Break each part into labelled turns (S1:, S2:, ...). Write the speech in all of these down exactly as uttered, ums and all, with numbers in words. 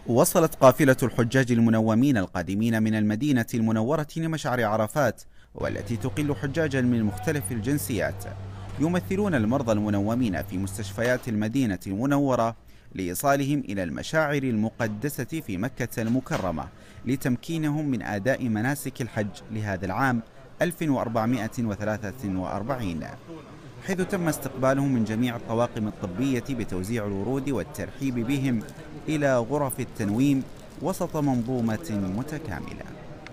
S1: وصلت قافلة الحجاج المنومين القادمين من المدينة المنورة لمشعر عرفات، والتي تقل حجاجا من مختلف الجنسيات يمثلون المرضى المنومين في مستشفيات المدينة المنورة لإيصالهم إلى المشاعر المقدسة في مكة المكرمة لتمكينهم من أداء مناسك الحج لهذا العام ألف وأربعمائة وثلاثة وأربعين، حيث تم استقبالهم من جميع الطواقم الطبية بتوزيع الورود والترحيب بهم إلى غرف التنويم وسط منظومة متكاملة.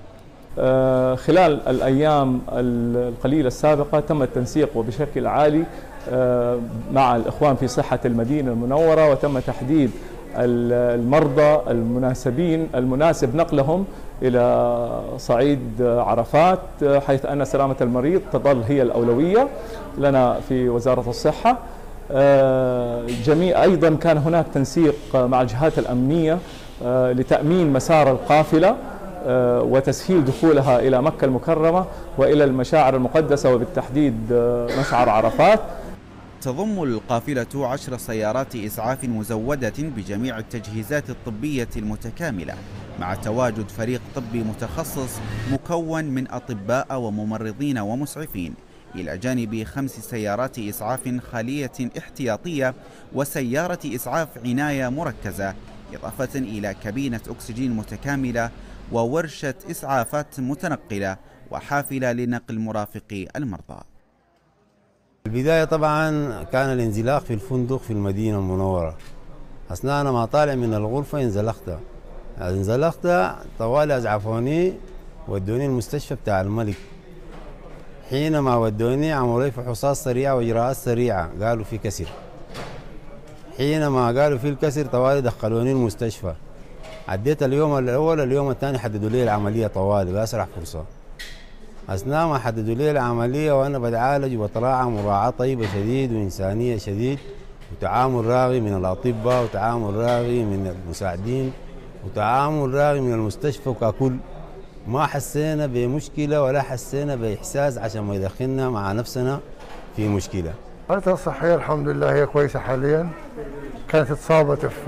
S2: خلال الأيام القليلة السابقة تم التنسيق وبشكل عالي مع الإخوان في صحة المدينة المنورة، وتم تحديد المرضى المناسبين المناسب نقلهم إلى صعيد عرفات، حيث أن سلامة المريض تظل هي الأولوية لنا في وزارة الصحة. جميع أيضا كان هناك تنسيق مع الجهات الأمنية لتأمين مسار القافلة وتسهيل دخولها إلى مكة المكرمة وإلى المشاعر المقدسة وبالتحديد مشعر عرفات.
S1: تضم القافلة عشر سيارات إسعاف مزودة بجميع التجهيزات الطبية المتكاملة، مع تواجد فريق طبي متخصص مكون من أطباء وممرضين ومسعفين، إلى جانب خمس سيارات إسعاف خالية احتياطية وسيارة إسعاف عناية مركزة، إضافة إلى كابينة أكسجين متكاملة وورشة إسعافات متنقلة وحافلة لنقل مرافقي المرضى.
S3: البداية طبعا كان الانزلاق في الفندق في المدينة المنورة. أثناء ما طالع من الغرفة انزلقت انزلقت طوالي أزعفوني ودوني المستشفى بتاع الملك. حينما ودوني عملوا لي فحوصات سريعة وإجراءات سريعة، قالوا في كسر. حينما قالوا في الكسر طوالي دخلوني المستشفى. عديت اليوم الأول، اليوم الثاني حددوا لي العملية طوالي بأسرع فرصة. أثناء ما حددوا لي العملية وأنا بتعالج وبتراعى مراعاة طيبة شديد وإنسانية شديد، وتعامل راغي من الأطباء وتعامل راغي من المساعدين وتعامل راغي من المستشفى ككل. ما حسينا بمشكلة ولا حسينا بإحساس عشان ما يدخلنا مع نفسنا في مشكلة.
S4: حالتها الصحية الحمد لله هي كويسة حاليا. كانت اتصابت في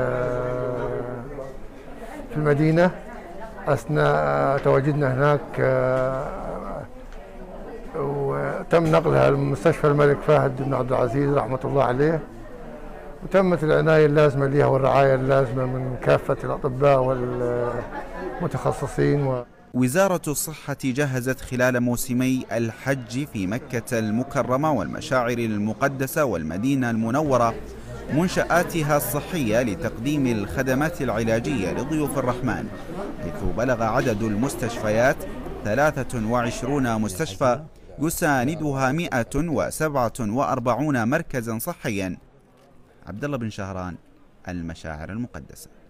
S4: في المدينة أثناء تواجدنا هناك، وتم نقلها لمستشفى الملك فهد بن عبد العزيز رحمة الله عليه، وتمت العناية اللازمة لها والرعاية اللازمة من كافة الأطباء والمتخصصين.
S1: وزارة الصحة جهزت خلال موسمي الحج في مكة المكرمة والمشاعر المقدسة والمدينة المنورة منشآتها الصحية لتقديم الخدمات العلاجية لضيوف الرحمن، حيث بلغ عدد المستشفيات ثلاثة وعشرين مستشفى يساندها مئة وسبعة وأربعين مركزا صحيا. عبد الله بن شهران، المشاعر المقدسة.